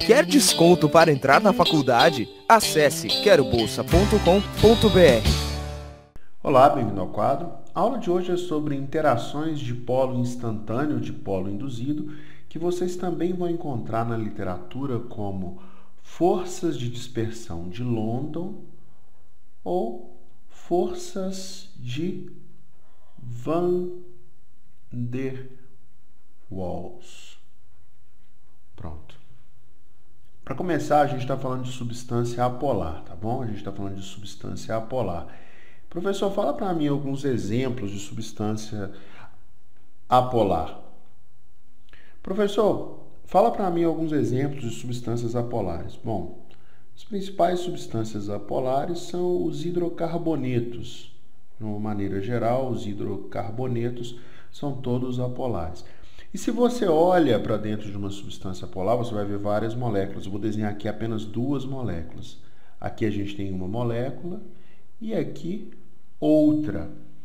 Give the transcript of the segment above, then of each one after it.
Quer desconto para entrar na faculdade? Acesse querobolsa.com.br. Olá, bem-vindo ao quadro. A aula de hoje é sobre interações de polo instantâneo, de polo induzido, que vocês também vão encontrar na literatura como forças de dispersão de London ou forças de Van der Waals. Pronto. Para começar, a gente está falando de substância apolar, tá bom? A gente está falando de substância apolar. Professor, fala para mim alguns exemplos de substância apolar. Professor, fala para mim alguns exemplos de substâncias apolares. Bom, as principais substâncias apolares são os hidrocarbonetos. De uma maneira geral, os hidrocarbonetos são todos apolares. E se você olha para dentro de uma substância polar, você vai ver várias moléculas. Eu vou desenhar aqui apenas duas moléculas. Aqui a gente tem uma molécula e aqui outra,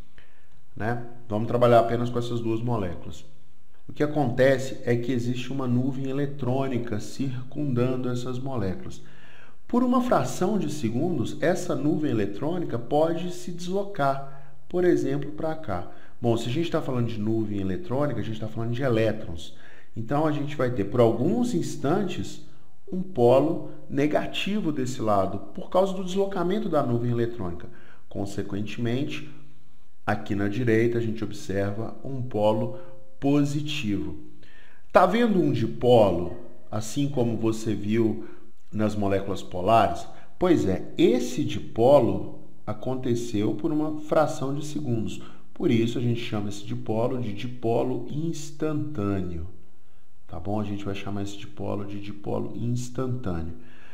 né? Vamos trabalhar apenas com essas duas moléculas. O que acontece é que existe uma nuvem eletrônica circundando essas moléculas. Por uma fração de segundos, essa nuvem eletrônica pode se deslocar, por exemplo, para cá. Bom, se a gente está falando de nuvem eletrônica, a gente está falando de elétrons. Então, a gente vai ter, por alguns instantes, um polo negativo desse lado, por causa do deslocamento da nuvem eletrônica. Consequentemente, aqui na direita, a gente observa um polo positivo. Está vendo um dipolo, assim como você viu nas moléculas polares? Pois é, esse dipolo aconteceu por uma fração de segundos. Por isso, a gente chama esse dipolo de dipolo instantâneo. Tá bom? A gente vai chamar esse dipolo de dipolo instantâneo.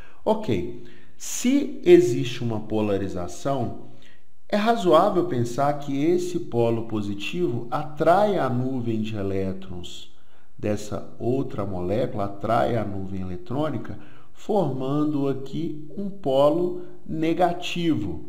Ok. Se existe uma polarização, é razoável pensar que esse polo positivo atrai a nuvem de elétrons dessa outra molécula, atrai a nuvem eletrônica, formando aqui um polo negativo.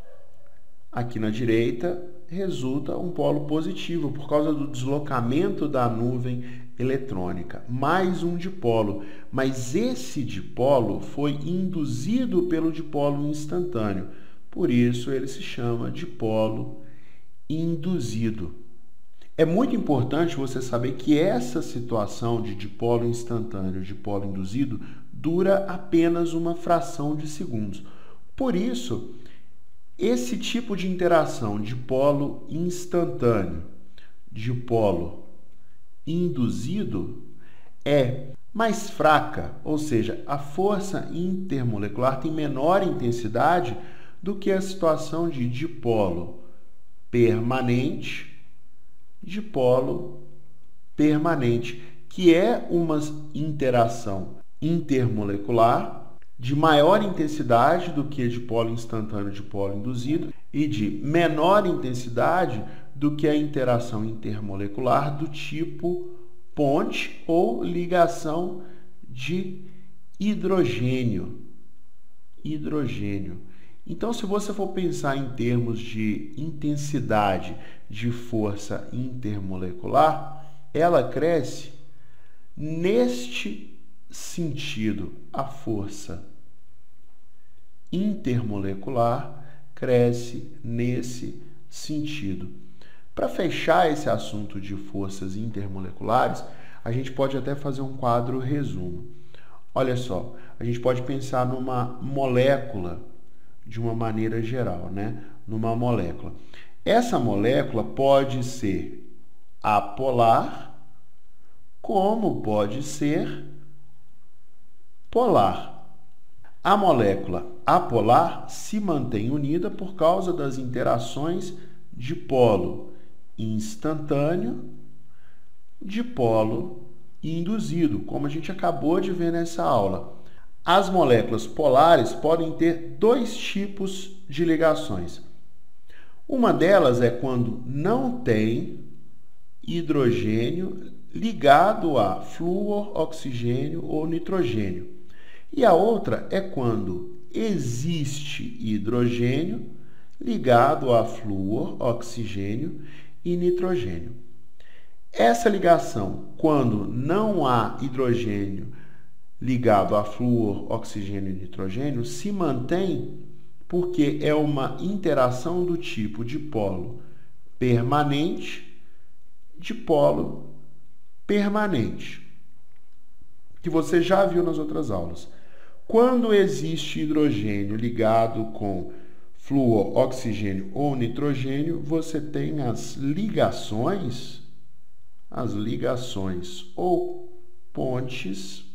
Aqui na direita, resulta um polo positivo por causa do deslocamento da nuvem eletrônica. Mais um dipolo, mas esse dipolo foi induzido pelo dipolo instantâneo. Por isso, ele se chama dipolo induzido. É muito importante você saber que essa situação de dipolo instantâneo e dipolo induzido dura apenas uma fração de segundos. Por isso, esse tipo de interação dipolo instantâneo, dipolo induzido, é mais fraca, ou seja, a força intermolecular tem menor intensidade do que a situação de dipolo permanente, que é uma interação intermolecular de maior intensidade do que a dipolo instantâneo e dipolo induzido e de menor intensidade do que a interação intermolecular do tipo ponte ou ligação de hidrogênio. Então, se você for pensar em termos de intensidade de força intermolecular, ela cresce neste sentido. A força intermolecular cresce nesse sentido. Para fechar esse assunto de forças intermoleculares, a gente pode até fazer um quadro resumo. Olha só, a gente pode pensar numa molécula de uma maneira geral, né? Numa molécula. Essa molécula pode ser apolar, como pode ser polar. A molécula apolar se mantém unida por causa das interações dipolo instantâneo, dipolo induzido, como a gente acabou de ver nessa aula. As moléculas polares podem ter dois tipos de ligações. Uma delas é quando não tem hidrogênio ligado a flúor, oxigênio ou nitrogênio. E a outra é quando existe hidrogênio ligado a flúor, oxigênio e nitrogênio. Essa ligação, quando não há hidrogênio ligado a flúor, oxigênio e nitrogênio se mantém porque é uma interação do tipo dipolo permanente, dipolo permanente, que você já viu nas outras aulas. Quando existe hidrogênio ligado com flúor, oxigênio ou nitrogênio, você tem as ligações ou pontes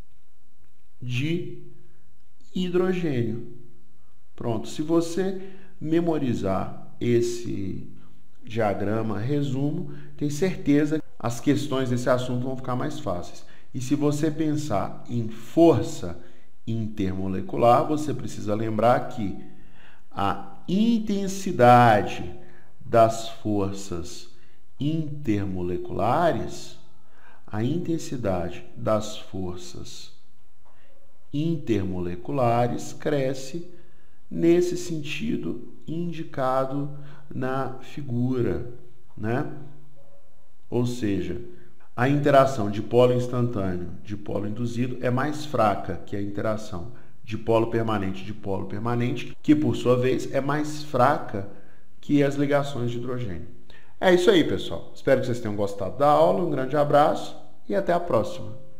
de hidrogênio. Pronto, se você memorizar esse diagrama, resumo, tem certeza que as questões desse assunto vão ficar mais fáceis. E se você pensar em força intermolecular, você precisa lembrar que a intensidade das forças intermoleculares, cresce nesse sentido indicado na figura, né? Ou seja, a interação dipolo instantâneo, dipolo induzido é mais fraca que a interação dipolo permanente, que por sua vez é mais fraca que as ligações de hidrogênio. É isso aí, pessoal. Espero que vocês tenham gostado da aula. Um grande abraço e até a próxima.